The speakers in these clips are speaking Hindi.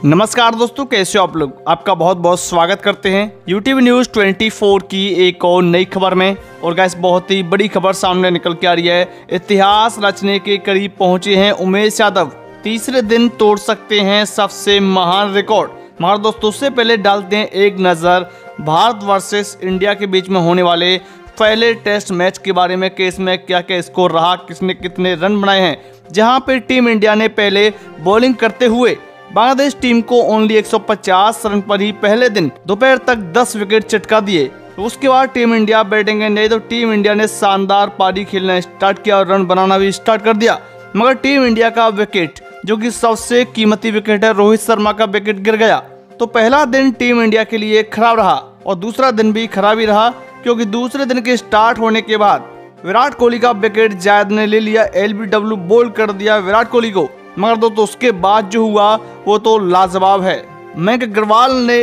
नमस्कार दोस्तों, कैसे हो आप लोग। आपका बहुत बहुत स्वागत करते हैं यूटीवी न्यूज़ 24 की एक और नई खबर में। और गाइस, बहुत ही बड़ी खबर सामने निकल के आ रही है। इतिहास रचने के करीब पहुंचे हैं उमेश यादव, तीसरे दिन तोड़ सकते हैं सबसे महान रिकॉर्ड। मगर दोस्तों, उससे पहले डालते हैं एक नज़र भारत वर्सेस इंडिया के बीच में होने वाले पहले टेस्ट मैच के बारे में कि इसमें क्या क्या स्कोर रहा, किसने कितने रन बनाए हैं। जहां पे टीम इंडिया ने पहले बॉलिंग करते हुए बांग्लादेश टीम को ओनली 150 रन पर ही पहले दिन दोपहर तक 10 विकेट चटका दिए। तो उसके बाद टीम इंडिया बैटिंग नहीं तो टीम इंडिया ने शानदार पारी खेलना स्टार्ट किया और रन बनाना भी स्टार्ट कर दिया। मगर टीम इंडिया का विकेट, जो कि सबसे कीमती विकेट है, रोहित शर्मा का विकेट गिर गया। तो पहला दिन टीम इंडिया के लिए खराब रहा और दूसरा दिन भी खराब ही रहा, क्योंकि दूसरे दिन के स्टार्ट होने के बाद विराट कोहली का विकेट जायद ने ले लिया। LBW बोल्ड कर दिया विराट कोहली को। मगर दोस्तों, उसके बाद जो हुआ वो तो लाजवाब है। मयंक अग्रवाल ने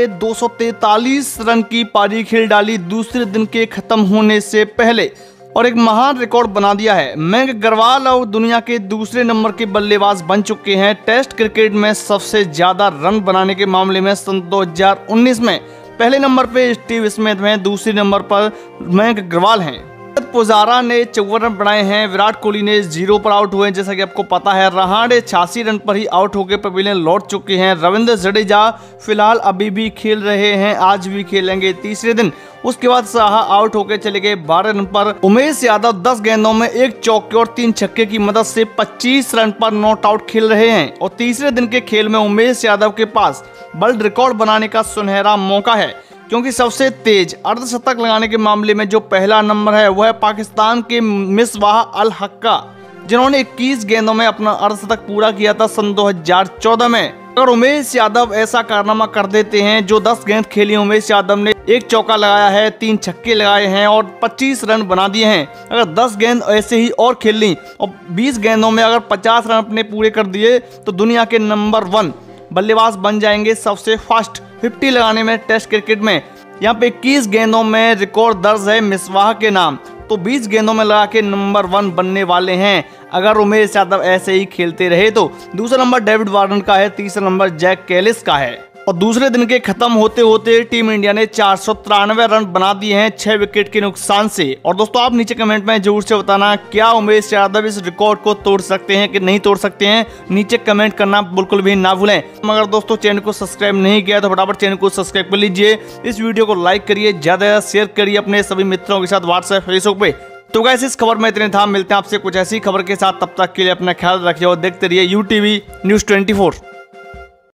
243 रन की पारी खेल डाली दूसरे दिन के खत्म होने से पहले और एक महान रिकॉर्ड बना दिया है। मयंक अग्रवाल अब दुनिया के दूसरे नंबर के बल्लेबाज बन चुके हैं। टेस्ट क्रिकेट में सबसे ज्यादा रन बनाने के मामले में सन 2019 में पहले नंबर पे स्टीव स्मिथ हैं, दूसरे नंबर पर मयंक अग्रवाल हैं। पुजारा ने 54 रन बनाए हैं, विराट कोहली ने 0 पर आउट हुए, जैसा कि आपको पता है। रहाणे 86 रन पर ही आउट होकर पवेलियन लौट चुके हैं। रविंद्र जडेजा फिलहाल अभी भी खेल रहे हैं, आज भी खेलेंगे तीसरे दिन। उसके बाद साहा आउट होकर चले गए 12 रन पर। उमेश यादव 10 गेंदों में 1 चौके और 3 छक्के की मदद से 25 रन पर नॉट आउट खेल रहे हैं। और तीसरे दिन के खेल में उमेश यादव के पास वर्ल्ड रिकॉर्ड बनाने का सुनहरा मौका है, क्योंकि सबसे तेज अर्धशतक लगाने के मामले में जो पहला नंबर है वह है पाकिस्तान के मिसबाह अल हक्का, जिन्होंने 21 गेंदों में अपना अर्धशतक पूरा किया था सन 2014 में। अगर उमेश यादव ऐसा कारनामा कर देते हैं, जो 10 गेंद खेली उमेश यादव ने 1 चौका लगाया है, 3 छक्के लगाए हैं और 25 रन बना दिए हैं। अगर 10 गेंद ऐसे ही और खेल ली और 20 गेंदों में अगर 50 रन अपने पूरे कर दिए तो दुनिया के नंबर 1 बल्लेबाज बन जाएंगे, सबसे फास्ट 50 लगाने में टेस्ट क्रिकेट में। यहाँ पे 21 गेंदों में रिकॉर्ड दर्ज है मिसबाह के नाम, तो 20 गेंदों में लगा के नंबर 1 बनने वाले हैं अगर उमेश यादव ऐसे ही खेलते रहे तो। दूसरा नंबर डेविड वार्नर का है, तीसरा नंबर जैक कैलिस का है। और दूसरे दिन के खत्म होते होते टीम इंडिया ने 493 रन बना दिए हैं 6 विकेट के नुकसान से। और दोस्तों, आप नीचे कमेंट में जरूर से बताना, क्या उमेश यादव इस रिकॉर्ड को तोड़ सकते हैं कि नहीं तोड़ सकते हैं। नीचे कमेंट करना बिल्कुल भी ना भूलें। मगर दोस्तों, चैनल को सब्सक्राइब नहीं किया तो फटाफट चैनल को सब्सक्राइब कर लीजिए। इस वीडियो को लाइक करिए, ज्यादा शेयर करिए अपने सभी मित्रों के साथ व्हाट्सएप फेसबुक पे। तो गाइस, इस खबर में इतने था। मिलते हैं आपसे कुछ ऐसी खबर के साथ, तब तक के लिए अपना ख्याल रखिए और देखते रहिए यूटीवी न्यूज़ 24।